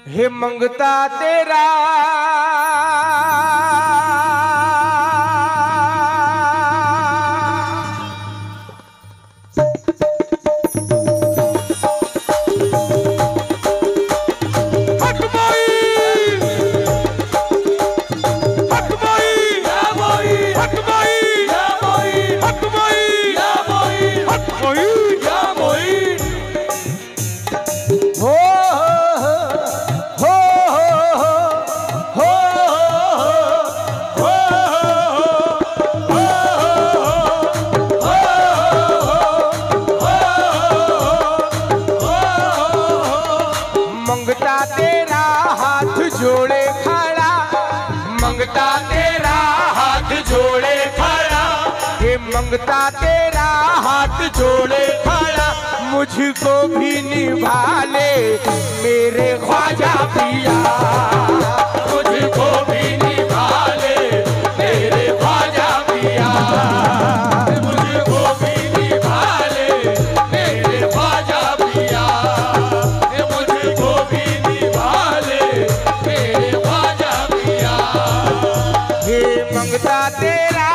हे मंगता तेरा मंगता तेरा हाथ जोड़े खड़ा, मंगता तेरा हाथ जोड़े खड़ा, ये मंगता तेरा हाथ जोड़े खड़ा, मुझको भी निभा ले मेरे ख्वाजा पिया, मुझको भी निभा ले मेरे ख्वाजा पिया, मुझको भी निभा ले मेरे ख्वाजा पिया, मुझको भी निभा ले मेरे ख्वाजा पिया। हे मंगता तेरा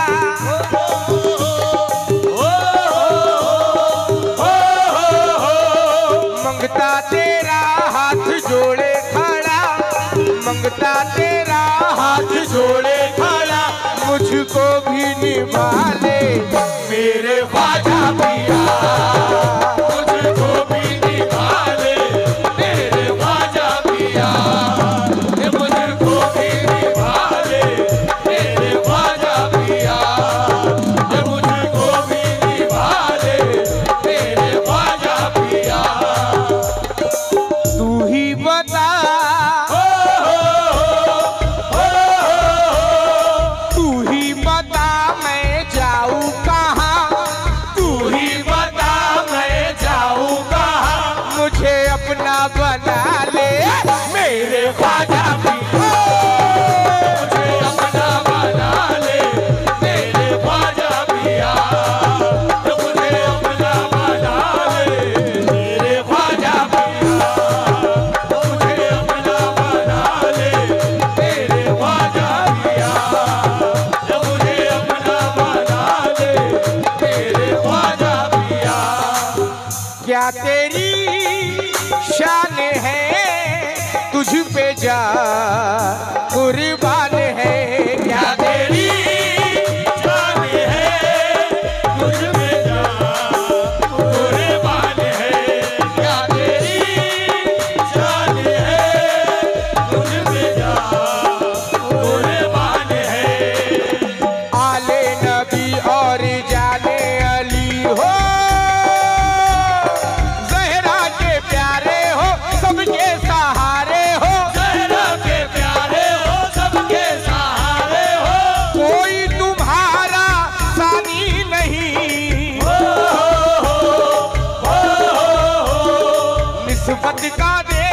मंगता तेरा हाथ जोड़े खड़ा, मंगता तेरा हाथ जोड़े खड़ा, मुझको भी निभा ले मेरे ख्वाजा पिया, मुझको भी निभा ले मेरे ख्वाजा पिया, मुझको भी निभा ले मेरे ख्वाजा पिया, मुझको भी निभा ले मेरे ख्वाजा पिया। तू ही बता, तू ही बता मैं जाऊँ कहाँ, तू ही बता मैं जाऊँ कहाँ, मुझे अपना बना ले मेरे ख्वाजा पिया, मुझे अपना बना ले मेरे ख्वाजा पिया, मुझे अपना बना ले मेरे ख्वाजा पिया, मुझे अपना बना ले मेरे ख्वाजा पिया, मुझे अपना बना ले मेरे ख्वाजा पिया। क्या तेरी शान है तुझ पे जा कुर्बान है, क्या तेरी शान है तुझ पे जा कुर्बान है, क्या तेरी शान है तुझ पे जा कुर्बान है। आले नबी और जाने अली हो, ज़हरा के प्यारे हो सबके सहारे हो, ज़हरा के प्यारे हो सबके सहारे हो, कोई तुम्हारा सानी नहीं, निस्बत का दे,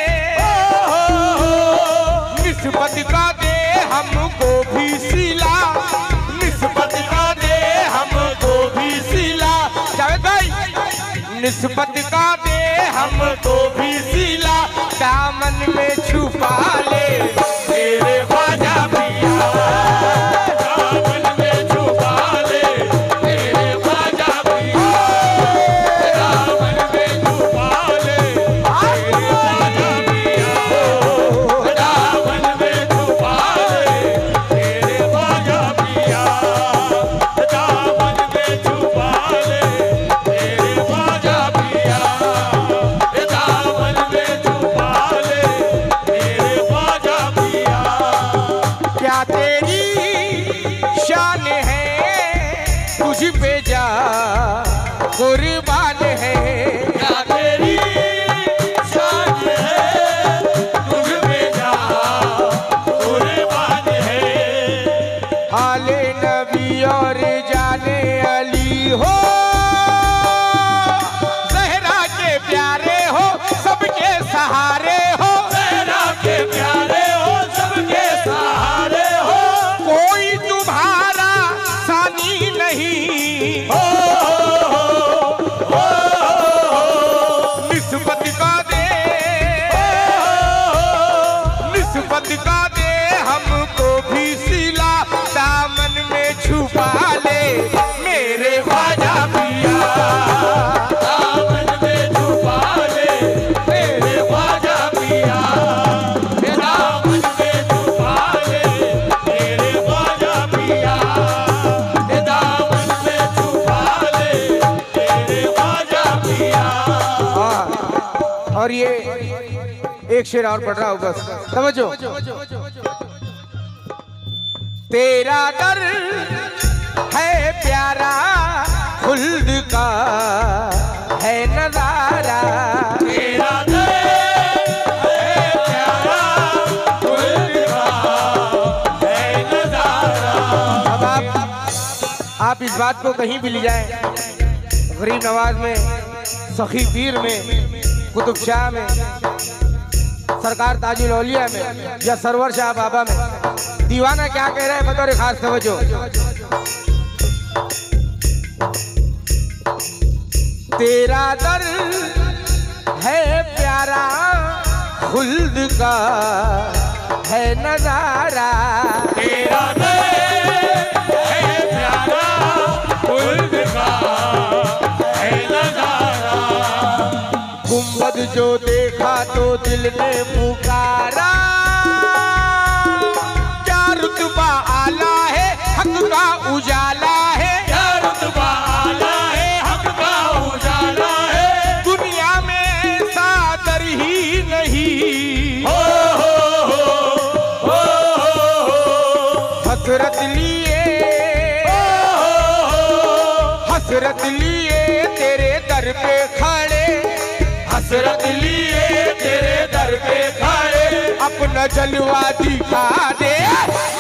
निस्बत का दे हमको भी सिला, निस्बत का दे हमको भी सिला, जावेद भाई निस्बत का दे हमको भी सिला, दामन में छुपा ले मेरे ख्वाजा पिया, दामन में छुपा ले मेरे ख्वाजा पिया, दामन में छुपा ले मेरे ख्वाजा पिया, दामन में छुपा ले मेरे ख्वाजा पिया, दामन में छुपा ले मेरे ख्वाजा पिया, दामन में छुपा ले सदका दे हमको भी सिला, दामन में छुपा ले मेरे ख्वाजा पिया, दामन में छुपा ले मेरे ख्वाजा पिया, दामन में छुपा ले मेरे ख्वाजा पिया, दामन में छुपा ले मेरे ख्वाजा पिया। और ये एक शेर और पढ़ रहा हूँ बस, समझो। तेरा दर है प्यारा, खुल्द का है नजारा, तेरा दर है प्यारा, खुल्द का है नजारा। अब आप इस बात को कहीं भी ले जाएं, गरीब नवाज में, सखी पीर में, कुतुब शाह में, सरकार ताजुल औलिया में, या सरवर शाह बाबा में, दीवाना क्या कह रहा है बतौर खास तवज्जो। तेरा दर है प्यारा, खुल्द का है नजारा, तेरा दर है प्यारा, खुल्द का है नजारा। गुंबद जो देखा तो दिल ने पुकारा, क्या रुतबा आला है, हक का उजाला है, क्या रुतबा आला है, हक का उजाला है। दुनिया में सादर ही नहीं, हो हसरत लिए, हसरत लिए तेरे दर पे खड़े, हसरत लिए तेरे दर पे खड़े, अपना जलवा दिखा दे